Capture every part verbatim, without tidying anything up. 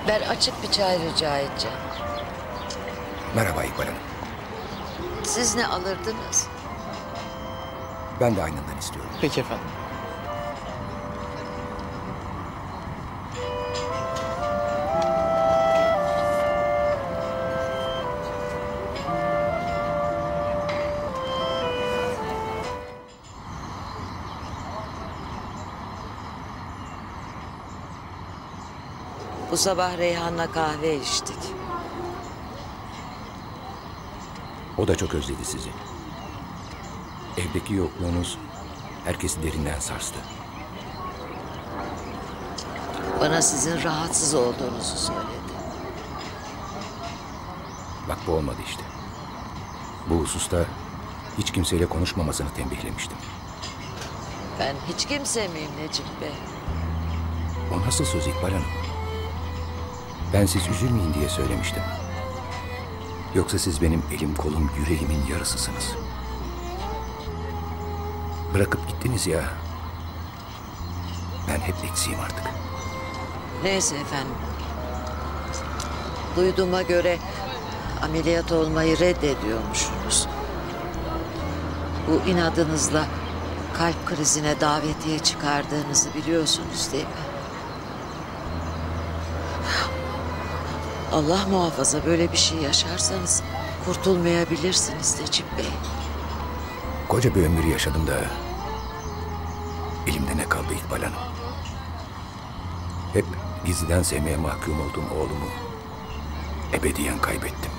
Ben açık bir çay rica edeceğim. Merhaba İkbal Hanım. Siz ne alırdınız? Ben de aynından istiyorum. Peki efendim. Bu sabah Reyhan'la kahve içtik. O da çok özledi sizi. Evdeki yokluğunuz herkesi derinden sarstı. Bana sizin rahatsız olduğunuzu söyledi. Bak bu olmadı işte. Bu hususta hiç kimseyle konuşmamasını tembihlemiştim. Ben hiç kimse miyim Necip Bey? O nasıl söz İkbal Hanım? Ben siz üzülmeyin diye söylemiştim. Yoksa siz benim elim kolum yüreğimin yarısısınız. Bırakıp gittiniz ya. Ben hep eksiğim artık. Neyse efendim. Duyduğuma göre ameliyat olmayı reddediyormuşsunuz. Bu inadınızla kalp krizine davetiye çıkardığınızı biliyorsunuz değil mi? Allah muhafaza böyle bir şey yaşarsanız kurtulmayabilirsiniz Necip Bey. Koca bir ömür yaşadım da elimde ne kaldı İkbal Hanım? Hep gizliden sevmeye mahkum olduğum oğlumu ebediyen kaybettim.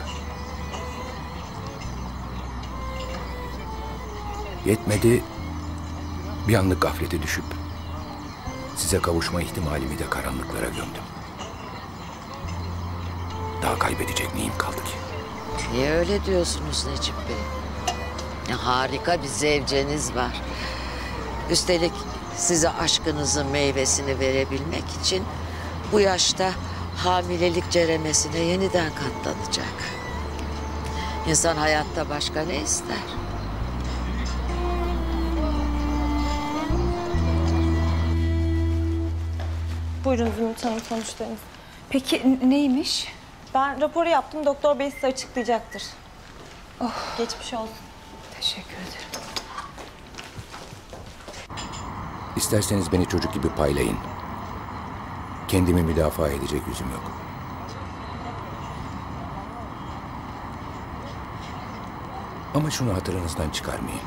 Yetmedi, bir anlık gaflete düşüp size kavuşma ihtimalimi de karanlıklara gömdüm. Daha kaybedecek neyim kaldı ki? Niye öyle diyorsunuz Necip Bey? Ya harika bir zevceniz var. Üstelik size aşkınızın meyvesini verebilmek için bu yaşta hamilelik ceremesine yeniden katlanacak. İnsan hayatta başka ne ister? Buyurun Zümrüt Hanım sonuçlarınız. Peki neymiş? Ben raporu yaptım. Doktor bey size açıklayacaktır. Oh. Geçmiş olsun. Teşekkür ederim. İsterseniz beni çocuk gibi paylayın. Kendimi müdafaa edecek yüzüm yok. Ama şunu hatırınızdan çıkarmayın.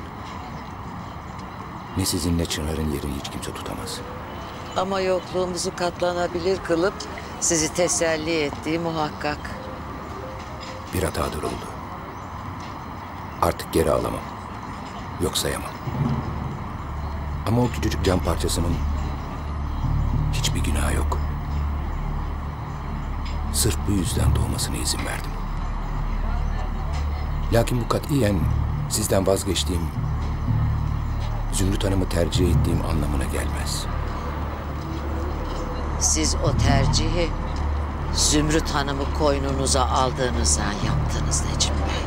Ne sizin ne Çınar'ın yerini hiç kimse tutamaz. Ama yokluğumuzu katlanabilir kılıp sizi teselli ettiği muhakkak. Bir hatadır oldu. Artık geri alamam. Yok sayamam. Ama o küçücük cam parçasının hiçbir günahı yok. Sırf bu yüzden doğmasına izin verdim. Lakin bu katiyen sizden vazgeçtiğim, Zümrüt Hanım'ı tercih ettiğim anlamına gelmez. Siz o tercihi Zümrüt Hanım'ı koynunuza aldığınızdan yaptınız Necip Bey.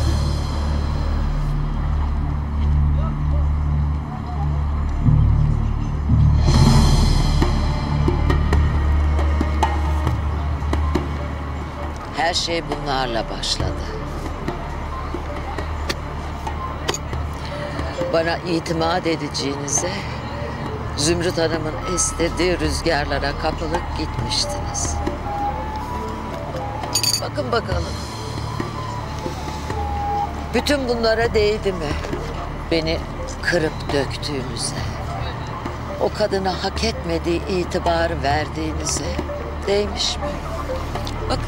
Her şey bunlarla başladı. Bana itimat edeceğinize Zümrüt Hanım'ın estirdiği rüzgarlara kapılıp gitmiştiniz. Bakın bakalım. Bütün bunlara değdi mi? Beni kırıp döktüğünüze, o kadına hak etmediği itibarı verdiğinize değmiş mi? Bakın.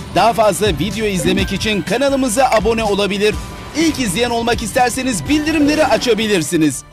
Daha fazla video izlemek için kanalımıza abone olabilir. İlk izleyen olmak isterseniz bildirimleri açabilirsiniz.